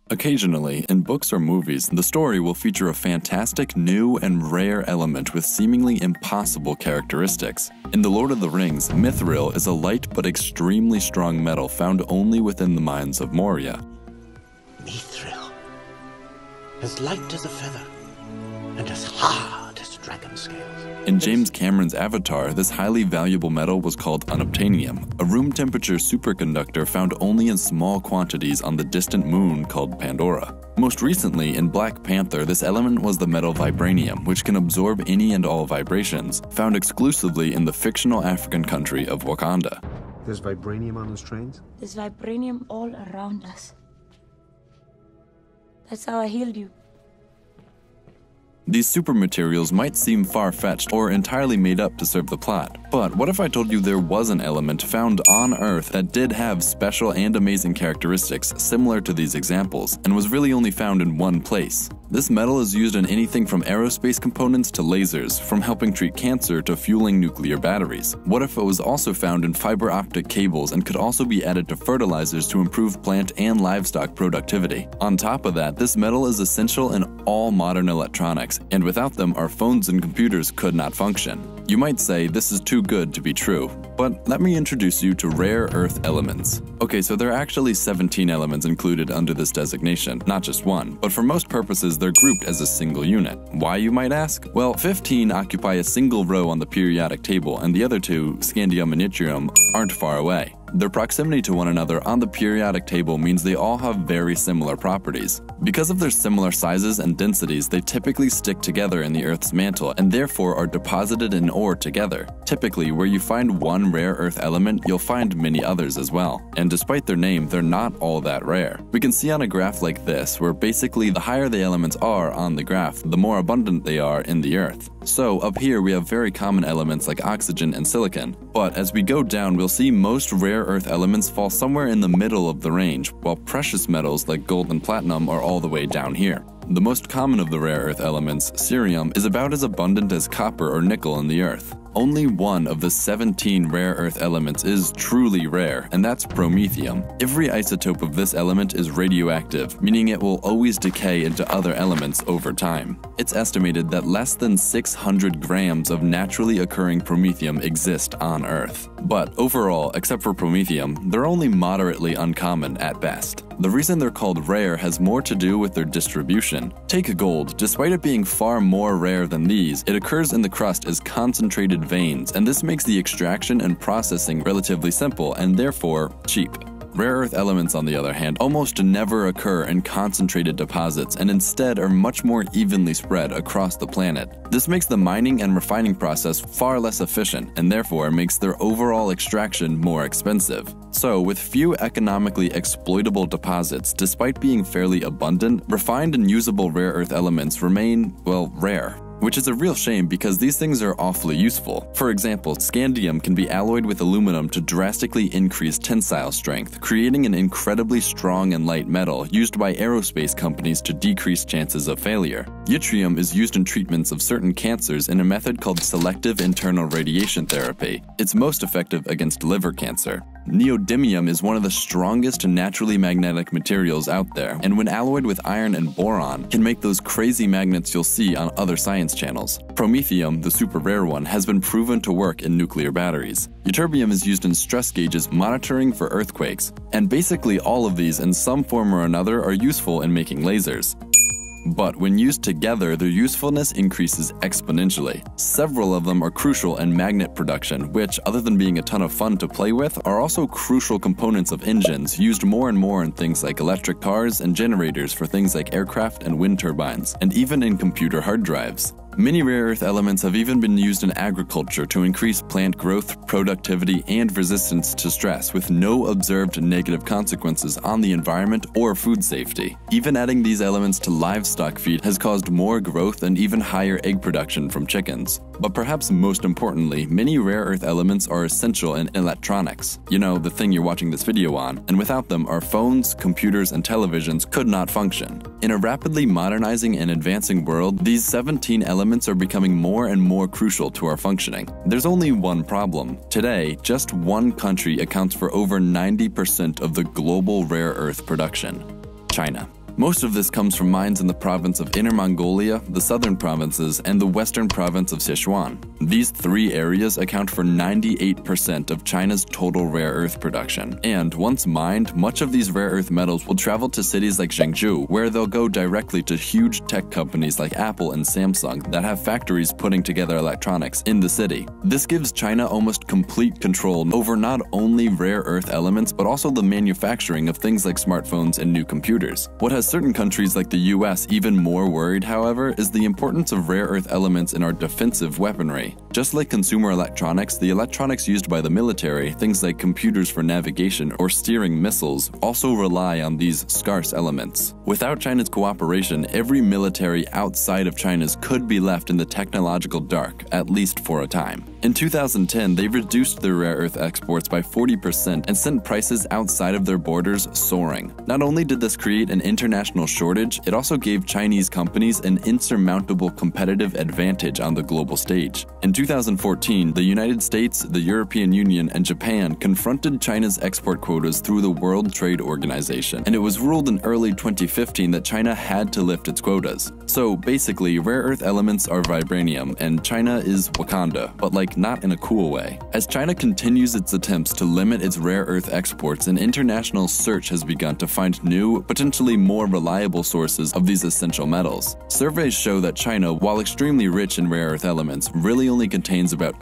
Occasionally, in books or movies, the story will feature a fantastic, new, and rare element with seemingly impossible characteristics. In The Lord of the Rings, Mithril is a light but extremely strong metal found only within the mines of Moria. Mithril, as light as a feather, and as hard as dragon scales. In James Cameron's Avatar, this highly valuable metal was called Unobtainium, a room-temperature superconductor found only in small quantities on the distant moon called Pandora. Most recently, in Black Panther, this element was the metal Vibranium, which can absorb any and all vibrations, found exclusively in the fictional African country of Wakanda. There's vibranium on those trains? There's vibranium all around us. That's how I healed you. These supermaterials might seem far-fetched or entirely made up to serve the plot, but what if I told you there was an element found on Earth that did have special and amazing characteristics similar to these examples, and was really only found in one place? This metal is used in anything from aerospace components to lasers, from helping treat cancer to fueling nuclear batteries. What if it was also found in fiber optic cables and could also be added to fertilizers to improve plant and livestock productivity? On top of that, this metal is essential in all modern electronics, and without them, our phones and computers could not function. You might say this is too good to be true, but let me introduce you to rare earth elements. Okay, so there are actually 17 elements included under this designation, not just one, but for most purposes they're grouped as a single unit. Why, you might ask? Well, 15 occupy a single row on the periodic table, and the other two, scandium and yttrium, aren't far away. Their proximity to one another on the periodic table means they all have very similar properties. Because of their similar sizes and densities, they typically stick together in the Earth's mantle and therefore are deposited in ore together. Typically, where you find one rare earth element, you'll find many others as well. And despite their name, they're not all that rare. We can see on a graph like this, where basically the higher the elements are on the graph, the more abundant they are in the Earth. So up here we have very common elements like oxygen and silicon, but as we go down we'll see most rare earth elements fall somewhere in the middle of the range, while precious metals like gold and platinum are all the way down here. The most common of the rare earth elements, cerium, is about as abundant as copper or nickel in the Earth. Only one of the 17 rare earth elements is truly rare, and that's promethium. Every isotope of this element is radioactive, meaning it will always decay into other elements over time. It's estimated that less than 600 grams of naturally occurring promethium exist on Earth. But overall, except for promethium, they're only moderately uncommon at best. The reason they're called rare has more to do with their distribution. Take gold. Despite it being far more rare than these, it occurs in the crust as concentrated veins, and this makes the extraction and processing relatively simple and therefore cheap. Rare earth elements, on the other hand, almost never occur in concentrated deposits and instead are much more evenly spread across the planet. This makes the mining and refining process far less efficient and therefore makes their overall extraction more expensive. So, with few economically exploitable deposits, despite being fairly abundant, refined and usable rare earth elements remain, well, rare. Which is a real shame because these things are awfully useful. For example, scandium can be alloyed with aluminum to drastically increase tensile strength, creating an incredibly strong and light metal used by aerospace companies to decrease chances of failure. Yttrium is used in treatments of certain cancers in a method called selective internal radiation therapy. It's most effective against liver cancer. Neodymium is one of the strongest naturally magnetic materials out there, and when alloyed with iron and boron, can make those crazy magnets you'll see on other science channels. Promethium, the super rare one, has been proven to work in nuclear batteries. Ytterbium is used in stress gauges monitoring for earthquakes, and basically all of these in some form or another are useful in making lasers. But when used together, their usefulness increases exponentially. Several of them are crucial in magnet production, which, other than being a ton of fun to play with, are also crucial components of engines, used more and more in things like electric cars and generators for things like aircraft and wind turbines, and even in computer hard drives. Many rare earth elements have even been used in agriculture to increase plant growth, productivity, and resistance to stress with no observed negative consequences on the environment or food safety. Even adding these elements to livestock feed has caused more growth and even higher egg production from chickens. But perhaps most importantly, many rare earth elements are essential in electronics. You know, the thing you're watching this video on, and without them, our phones, computers, and televisions could not function. In a rapidly modernizing and advancing world, these 17 elements are becoming more and more crucial to our functioning. There's only one problem. Today, just one country accounts for over 90% of the global rare earth production: China. Most of this comes from mines in the province of Inner Mongolia, the southern provinces, and the western province of Sichuan. These three areas account for 98% of China's total rare earth production. And once mined, much of these rare earth metals will travel to cities like Zhengzhou, where they'll go directly to huge tech companies like Apple and Samsung that have factories putting together electronics in the city. This gives China almost complete control over not only rare earth elements, but also the manufacturing of things like smartphones and new computers. What has certain countries like the US even more worried, however, is the importance of rare earth elements in our defensive weaponry. Just like consumer electronics, the electronics used by the military, things like computers for navigation or steering missiles, also rely on these scarce elements. Without China's cooperation, every military outside of China's could be left in the technological dark, at least for a time. In 2010, they reduced their rare earth exports by 40% and sent prices outside of their borders soaring. Not only did this create an international shortage, it also gave Chinese companies an insurmountable competitive advantage on the global stage. In 2014, the United States, the European Union, and Japan confronted China's export quotas through the World Trade Organization, and it was ruled in early 2015 that China had to lift its quotas. So basically, rare earth elements are vibranium, and China is Wakanda, but not in a cool way. As China continues its attempts to limit its rare earth exports, an international search has begun to find new, potentially more reliable sources of these essential metals. Surveys show that China, while extremely rich in rare earth elements, really only contains about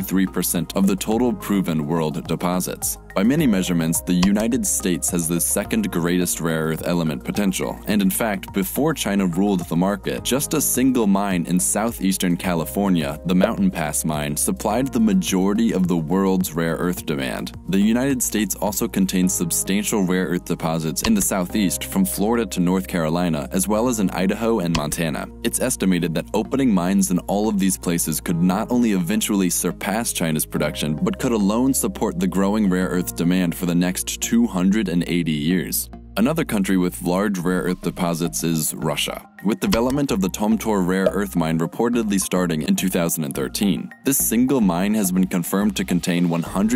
23% of the total proven world deposits. By many measurements, the United States has the second greatest rare earth element potential, and in fact, before China ruled the market, just a single mine in southeastern California, the Mountain Pass mine, supplied the majority of the world's rare earth demand. The United States also contains substantial rare earth deposits in the southeast from Florida to North Carolina, as well as in Idaho and Montana. It's estimated that opening mines in all of these places could not only eventually surpass China's production, but could alone support the growing rare earth demand for the next 280 years. Another country with large rare earth deposits is Russia, with development of the Tomtor rare earth mine reportedly starting in 2013. This single mine has been confirmed to contain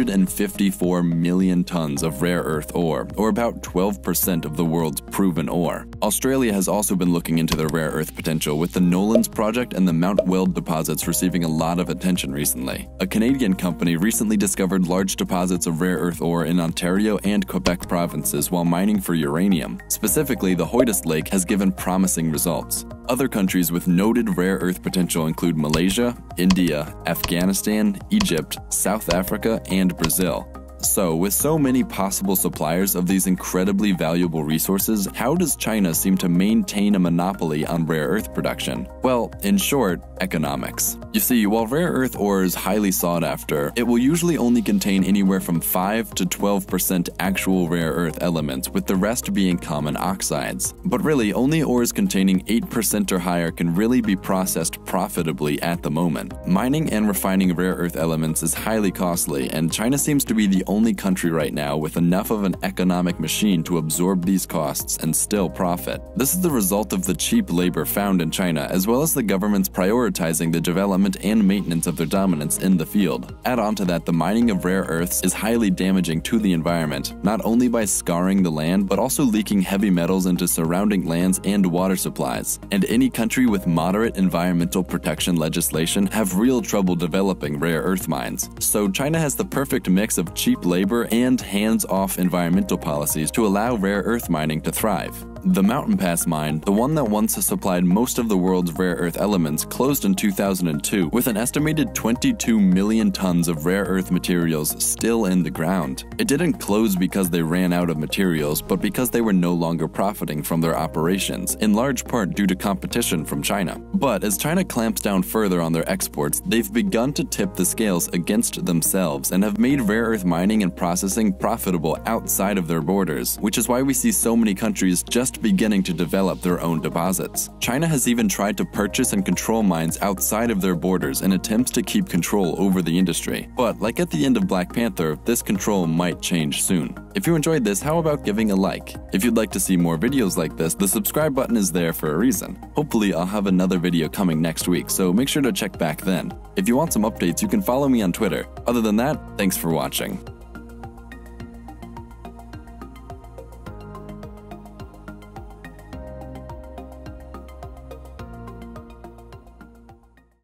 154 million tons of rare earth ore, or about 12% of the world's proven ore. Australia has also been looking into the rare earth potential, with the Nolans project and the Mount Weld deposits receiving a lot of attention recently. A Canadian company recently discovered large deposits of rare earth ore in Ontario and Quebec provinces while mining for uranium. Specifically, the Hoytos Lake has given promising results. Other countries with noted rare earth potential include Malaysia, India, Afghanistan, Egypt, South Africa, and Brazil. So, with so many possible suppliers of these incredibly valuable resources, how does China seem to maintain a monopoly on rare earth production? Well, in short, economics. You see, while rare earth ore is highly sought after, it will usually only contain anywhere from 5 to 12% actual rare earth elements, with the rest being common oxides. But really, only ores containing 8% or higher can really be processed profitably at the moment. Mining and refining rare earth elements is highly costly, and China seems to be the only country right now with enough of an economic machine to absorb these costs and still profit. This is the result of the cheap labor found in China, as well as the government's prioritizing the development and maintenance of their dominance in the field. Add on to that, the mining of rare earths is highly damaging to the environment, not only by scarring the land, but also leaking heavy metals into surrounding lands and water supplies. And any country with moderate environmental protection legislation have real trouble developing rare earth mines. So China has the perfect mix of cheap labor and hands-off environmental policies to allow rare earth mining to thrive. The Mountain Pass mine, the one that once supplied most of the world's rare earth elements, closed in 2002 with an estimated 22 million tons of rare earth materials still in the ground. It didn't close because they ran out of materials, but because they were no longer profiting from their operations, in large part due to competition from China. But as China clamps down further on their exports, they've begun to tip the scales against themselves and have made rare earth mining and processing profitable outside of their borders, which is why we see so many countries just beginning to develop their own deposits. China has even tried to purchase and control mines outside of their borders in attempts to keep control over the industry. But like at the end of Black Panther, this control might change soon. If you enjoyed this, how about giving a like? If you'd like to see more videos like this, the subscribe button is there for a reason. Hopefully I'll have another video coming next week, so make sure to check back then. If you want some updates, you can follow me on Twitter. Other than that, thanks for watching.